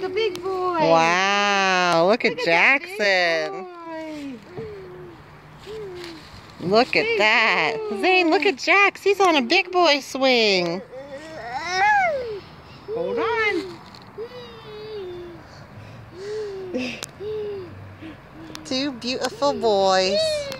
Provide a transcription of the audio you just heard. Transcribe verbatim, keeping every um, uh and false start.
like a big boy. Wow, look, Look at at Jackson. Look at Big that. boy. Zane, look at Jax. He's on a big boy swing. Hold on. Two beautiful boys.